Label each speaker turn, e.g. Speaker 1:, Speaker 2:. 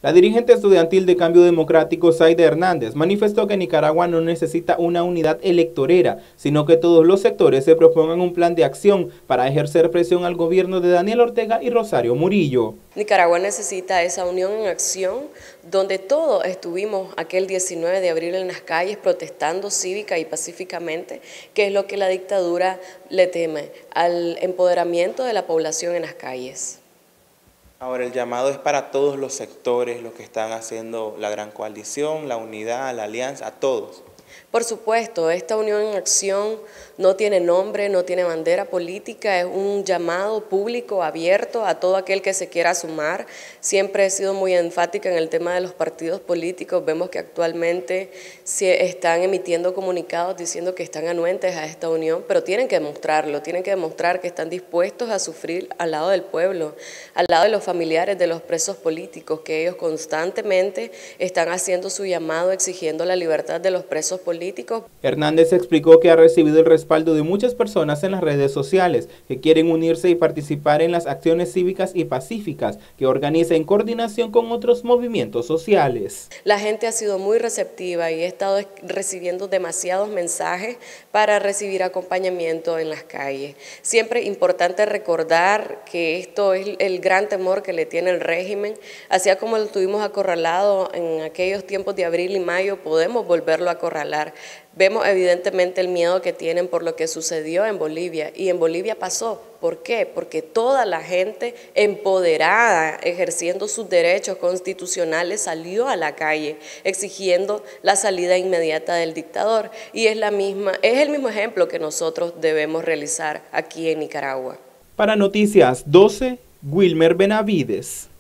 Speaker 1: La dirigente estudiantil de Cambio Democrático, Zaida Hernández, manifestó que Nicaragua no necesita una unidad electorera, sino que todos los sectores se propongan un plan de acción para ejercer presión al gobierno de Daniel Ortega y Rosario Murillo.
Speaker 2: Nicaragua necesita esa unión en acción, donde todos estuvimos aquel 19 de abril en las calles protestando cívica y pacíficamente, que es lo que la dictadura le teme, al empoderamiento de la población en las calles.
Speaker 3: Ahora, el llamado es para todos los sectores, los que están haciendo la gran coalición, la unidad, la alianza, a todos.
Speaker 2: Por supuesto, esta unión en acción no tiene nombre, no tiene bandera política, es un llamado público abierto a todo aquel que se quiera sumar. Siempre he sido muy enfática en el tema de los partidos políticos. Vemos que actualmente se están emitiendo comunicados diciendo que están anuentes a esta unión, pero tienen que demostrarlo, tienen que demostrar que están dispuestos a sufrir al lado del pueblo, al lado de los familiares de los presos políticos, que ellos constantemente están haciendo su llamado exigiendo la libertad de los presos políticos.
Speaker 1: Hernández explicó que ha recibido el respaldo de muchas personas en las redes sociales que quieren unirse y participar en las acciones cívicas y pacíficas que organiza en coordinación con otros movimientos sociales.
Speaker 2: La gente ha sido muy receptiva y he estado recibiendo demasiados mensajes para recibir acompañamiento en las calles. Siempre es importante recordar que esto es el gran temor que le tiene el régimen, así como lo tuvimos acorralado en aquellos tiempos de abril y mayo, podemos volverlo a acorralar. Vemos evidentemente el miedo que tienen por lo que sucedió en Bolivia, y en Bolivia pasó. ¿Por qué? Porque toda la gente empoderada, ejerciendo sus derechos constitucionales, salió a la calle exigiendo la salida inmediata del dictador, y es el mismo ejemplo que nosotros debemos realizar aquí en Nicaragua.
Speaker 1: Para Noticias 12, Wilmer Benavides.